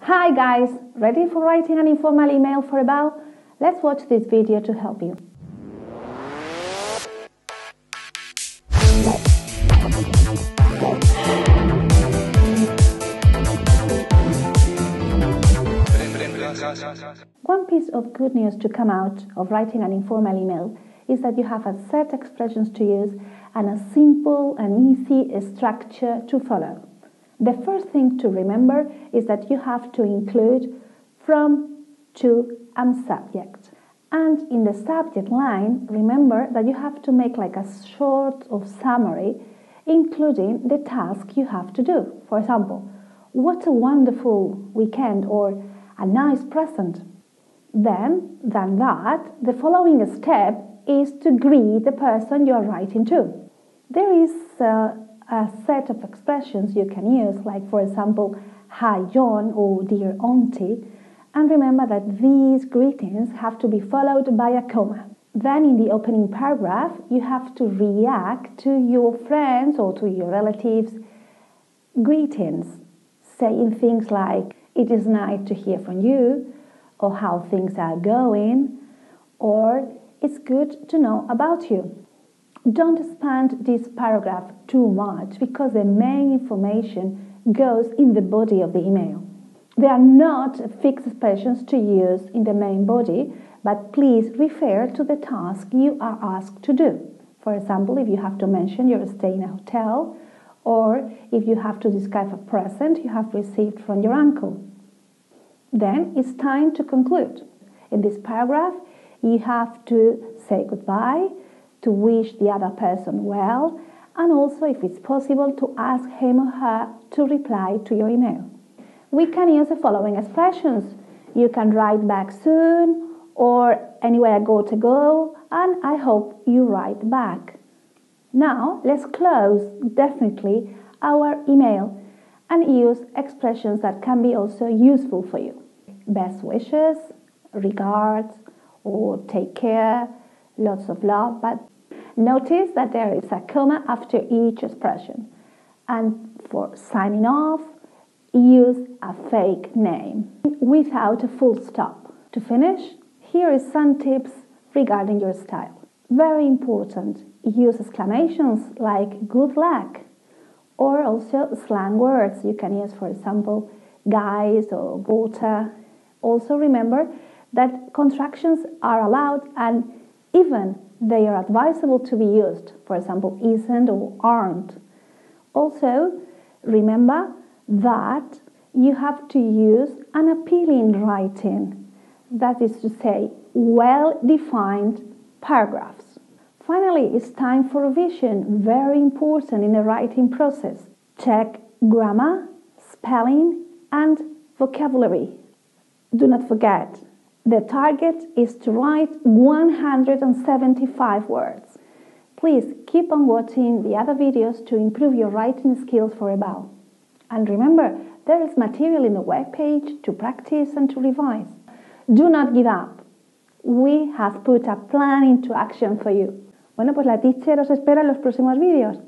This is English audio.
Hi guys, ready for writing an informal email for EBAU? Let's watch this video to help you. One piece of good news to come out of writing an informal email is that you have a set expressions to use and a simple and easy structure to follow. The first thing to remember is that you have to include from, to, and subject. And in the subject line, remember that you have to make like a sort of summary, including the task you have to do. For example, what a wonderful weekend, or a nice present. Then, than that, the following step is to greet the person you are writing to. There is a set of expressions you can use, like for example, hi John or dear auntie, and remember that these greetings have to be followed by a comma. Then in the opening paragraph, you have to react to your friends or to your relatives' greetings, saying things like, it is nice to hear from you, or how things are going, or it's good to know about you. Don't expand this paragraph too much because the main information goes in the body of the email. They are not fixed expressions to use in the main body, but please refer to the task you are asked to do. For example, if you have to mention you're staying in a hotel, or if you have to describe a present you have received from your uncle. Then it's time to conclude. In this paragraph, you have to say goodbye, to wish the other person well, and also, if it's possible, to ask him or her to reply to your email. We can use the following expressions. You can write back soon, or anyway I got to go, and I hope you write back. Now, let's close definitely our email and use expressions that can be also useful for you. Best wishes, regards, or take care, lots of love, but notice that there is a comma after each expression. And for signing off, use a fake name without a full stop. To finish, here is some tips regarding your style. Very important, use exclamations like good luck, or also slang words you can use, for example, guys or water. Also remember that contractions are allowed and even they are advisable to be used, for example, isn't or aren't. Also, remember that you have to use an appealing writing, that is to say, well-defined paragraphs. Finally, it's time for revision, very important in the writing process. Check grammar, spelling, and vocabulary. Do not forget, the target is to write 175 words. Please keep on watching the other videos to improve your writing skills for EBAU. And remember, there is material in the webpage to practice and to revise. Do not give up. We have put a plan into action for you. Bueno, pues la teacher os espera en los próximos vídeos.